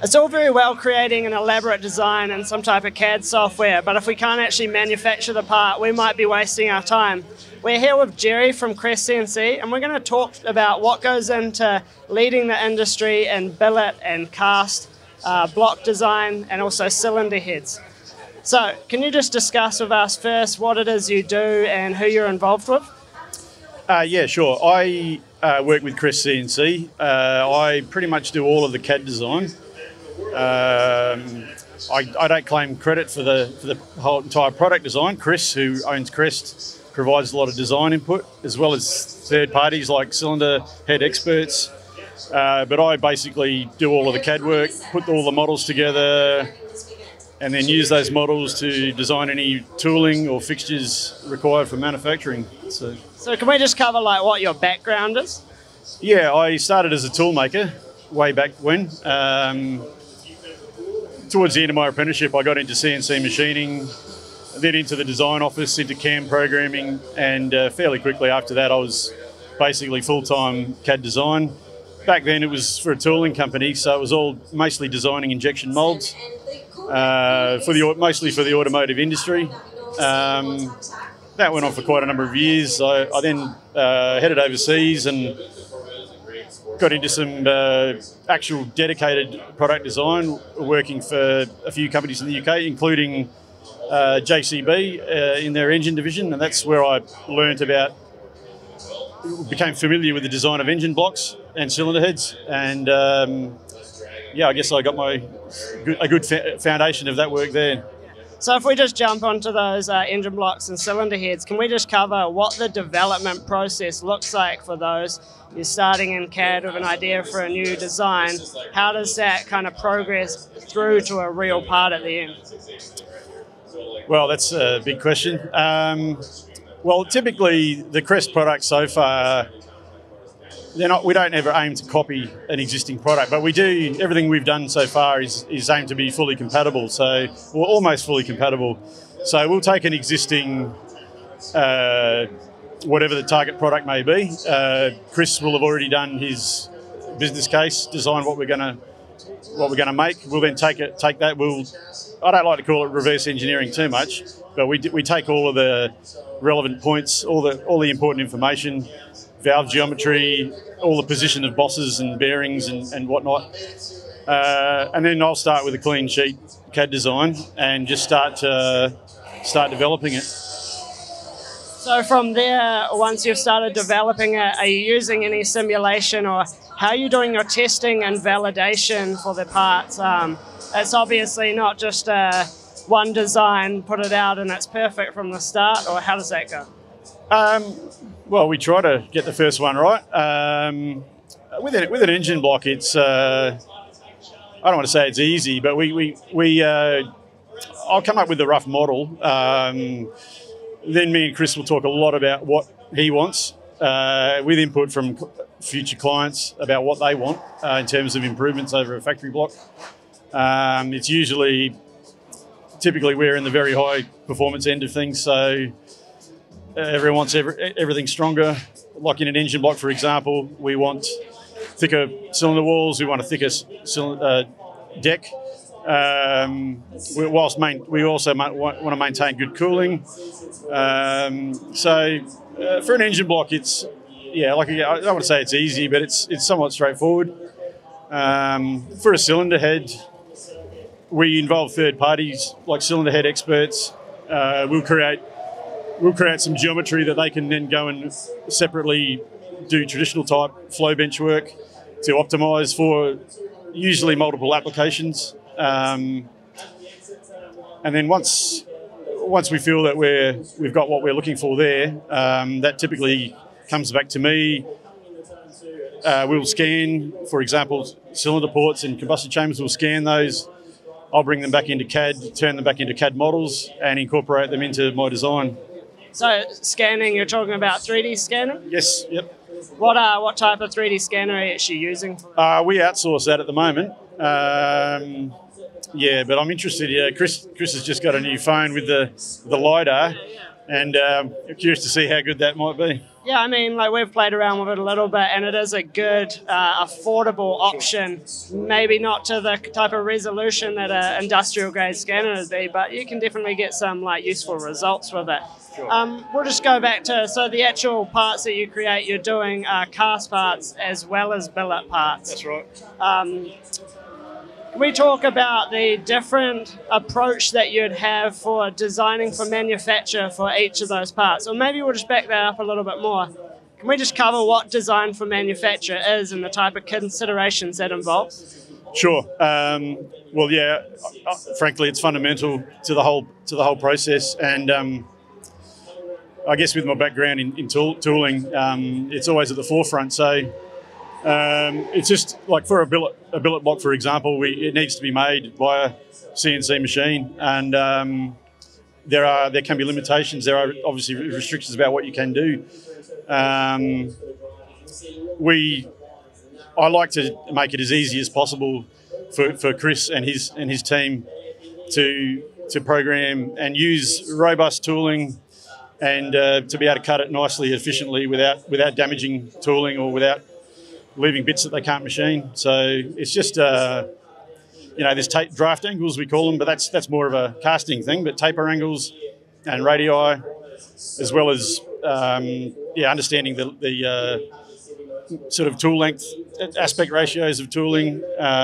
It's all very well creating an elaborate design and some type of CAD software, but if we can't actually manufacture the part, we might be wasting our time. We're here with Gerry from Crest CNC, and we're going to talk about what goes into leading the industry in billet and cast, block design, and also cylinder heads. So, can you just discuss with us first what it is you do and who you're involved with? Yeah, sure. I work with Crest CNC. I pretty much do all of the CAD design. I don't claim credit for the whole entire product design. Chris, who owns Crest, provides a lot of design input, as well as third parties like cylinder head experts. But I basically do all of the CAD work, put all the models together, and then use those models to design any tooling or fixtures required for manufacturing. So can we just cover like what your background is? Yeah, I started as a toolmaker way back when. Towards the end of my apprenticeship, I got into CNC machining, then into the design office, into CAM programming, and fairly quickly after that I was basically full-time CAD design. Back then it was for a tooling company, so it was all mostly designing injection moulds, mostly for the automotive industry. That went on for quite a number of years. I then headed overseas and got into some actual dedicated product design, working for a few companies in the UK, including JCB in their engine division, and that's where I learnt about, became familiar with the design of engine blocks and cylinder heads, and yeah, I guess I got a good foundation of that work there. So if we just jump onto those engine blocks and cylinder heads, can we just cover what the development process looks like for those? You're starting in CAD with an idea for a new design. How does that kind of progress through to a real part at the end? Well, that's a big question. Well, typically the Crest products so far, we don't ever aim to copy an existing product, but we do, everything we've done so far is aimed to be fully compatible, so, or almost fully compatible. So we'll take an existing, whatever the target product may be. Chris will have already done his business case, design what we're going to make. We'll then take that. I don't like to call it reverse engineering too much, but we take all of the relevant points, all the important information, valve geometry, all the position of bosses and bearings and whatnot. And then I'll start with a clean sheet CAD design and just start developing it. So from there, once you've started developing it, are you using any simulation, or how are you doing your testing and validation for the parts? It's obviously not just one design, put it out and it's perfect from the start, or how does that go? Well, we try to get the first one right. With an engine block, it's I don't want to say it's easy, but I'll come up with a rough model. Then me and Chris will talk a lot about what he wants, with input from future clients about what they want in terms of improvements over a factory block. It's typically we're in the very high performance end of things, so everyone wants everything stronger. Like in an engine block, for example, we want thicker cylinder walls, we want a thicker deck. We also want to maintain good cooling. So for an engine block, it's, yeah, I don't want to say it's easy, but it's somewhat straightforward. For a cylinder head, we involve third parties like cylinder head experts. We'll create some geometry that they can then go and separately do traditional type flow bench work to optimise for usually multiple applications. And then once we feel that we've got what we're looking for there, that typically comes back to me. We'll scan, for example, cylinder ports and combustion chambers. We'll scan those. I'll bring them back into CAD, turn them back into CAD models, and incorporate them into my design. So scanning, you're talking about 3D scanning? Yes. Yep. What type of 3D scanner are you actually using? We outsource that at the moment. Yeah, but I'm interested. Yeah, Chris has just got a new phone with the LiDAR, And curious to see how good that might be. Yeah, I mean, like we've played around with it a little bit, and it is a good, affordable option. Maybe not to the type of resolution that an industrial grade scanner would be, but you can definitely get some like useful results with it. Sure. We'll just go back to, so the actual parts that you create, you're doing cast parts as well as billet parts. That's right. Can we talk about the different approach that you'd have for designing for manufacture for each of those parts? Or maybe we'll just back that up a little bit more. Can we just cover what design for manufacture is and the type of considerations that involve? Sure. Well, yeah. Frankly, it's fundamental to the whole process, and I guess with my background in tooling, it's always at the forefront. So. It's just like for a billet block, for example, it needs to be made by a CNC machine, and there can be limitations. There are obviously restrictions about what you can do. I like to make it as easy as possible for Chris and his team to program and use robust tooling and to be able to cut it nicely, efficiently, without damaging tooling or without leaving bits that they can't machine. So it's just, there's draft angles, we call them, but that's more of a casting thing. But taper angles and radii, as well as, understanding the sort of tool length, aspect ratios of tooling.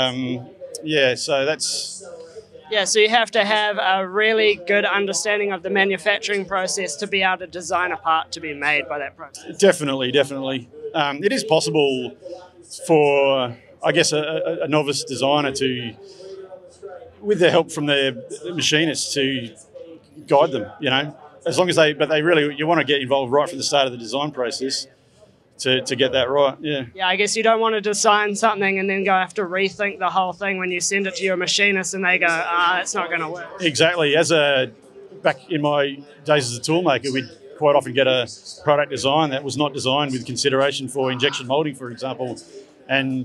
So that's... Yeah, so you have to have a really good understanding of the manufacturing process to be able to design a part to be made by that process. Definitely. It is possible for, I guess, a novice designer to, with the help from their machinists, to guide them, as long as you want to get involved right from the start of the design process to get that right, yeah. Yeah, I guess you don't want to design something and then have to rethink the whole thing when you send it to your machinist and they go, that's not going to work. Exactly. Back in my days as a toolmaker, we'd quite often get a product design that was not designed with consideration for injection moulding, for example, and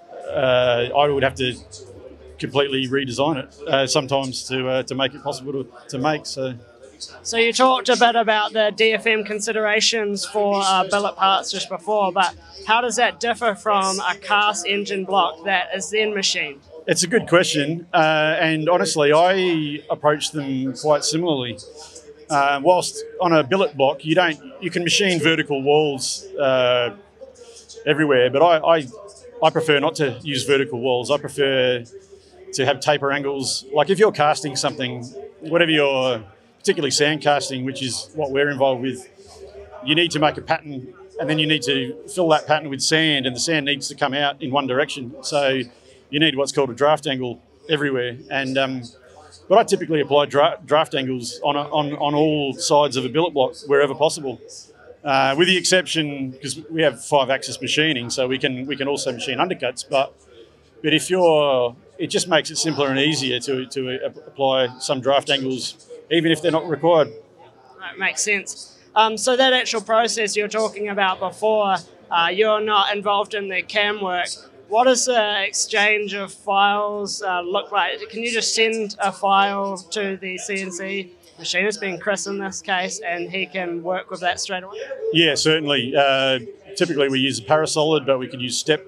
I would have to completely redesign it sometimes to make it possible to make. So you talked a bit about the DFM considerations for billet parts just before, but how does that differ from a cast engine block that is then machined? It's a good question, and honestly, I approach them quite similarly. Whilst on a billet block, you can machine vertical walls everywhere, but I prefer not to use vertical walls. I prefer to have taper angles. Like if you're casting something, whatever you're, particularly sand casting, which is what we're involved with, you need to make a pattern and then you need to fill that pattern with sand, and the sand needs to come out in one direction. So you need what's called a draft angle everywhere. And but I typically apply draft angles on all sides of a billet block wherever possible, with the exception, because we have 5-axis machining, so we can also machine undercuts. But if it just makes it simpler and easier to apply some draft angles, even if they're not required. That makes sense. So that actual process you're talking about before, you're not involved in the CAM work. What does the exchange of files look like? Can you just send a file to the CNC machinist, being Chris in this case, and he can work with that straight away? Yeah, certainly. Typically we use a Parasolid, but we can use Step,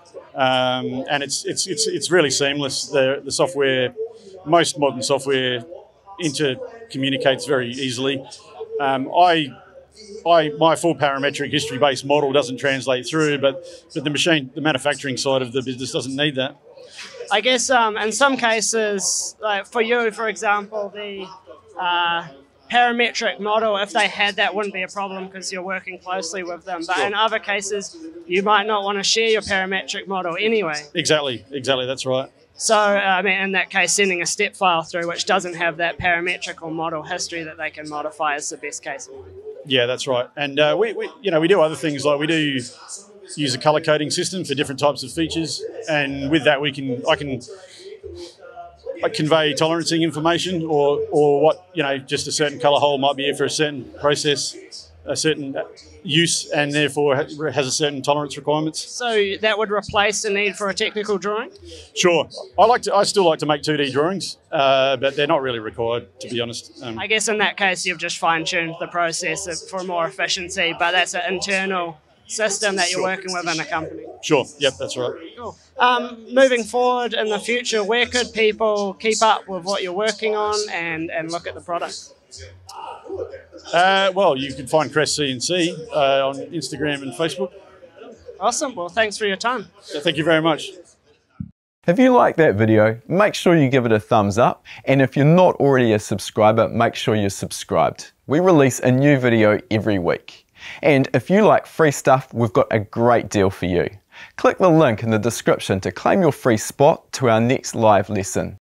and it's really seamless. The software, most modern software, intercommunicates very easily. My full parametric history-based model doesn't translate through, but the manufacturing side of the business doesn't need that. I guess in some cases, like for you, for example, the parametric model, if they had that, wouldn't be a problem because you're working closely with them. But in other cases, you might not want to share your parametric model anyway. Exactly, that's right. So, I mean, in that case, sending a step file through which doesn't have that parametric or model history that they can modify is the best case. Yeah, that's right. And we do other things, like we do use a color coding system for different types of features, and with that I can convey tolerancing information or what just a certain color hole might be for a certain process. a certain use and therefore has a certain tolerance requirements. So that would replace the need for a technical drawing? Sure. I still like to make 2D drawings, but they're not really required, to be honest. I guess in that case you've just fine-tuned the process for more efficiency, but that's an internal system that you're working with in a company. Sure. Yep, that's right. Cool. Moving forward in the future, where could people keep up with what you're working on and look at the product? Well, you can find Crest CNC on Instagram and Facebook. Awesome. Well, thanks for your time. So thank you very much. If you like that video, make sure you give it a thumbs up, and if you're not already a subscriber, make sure you're subscribed. We release a new video every week. And if you like free stuff, we've got a great deal for you. Click the link in the description to claim your free spot to our next live lesson.